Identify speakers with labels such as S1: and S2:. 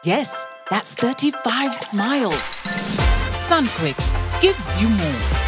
S1: Yes, that's 35 smiles. Sunquick gives you more.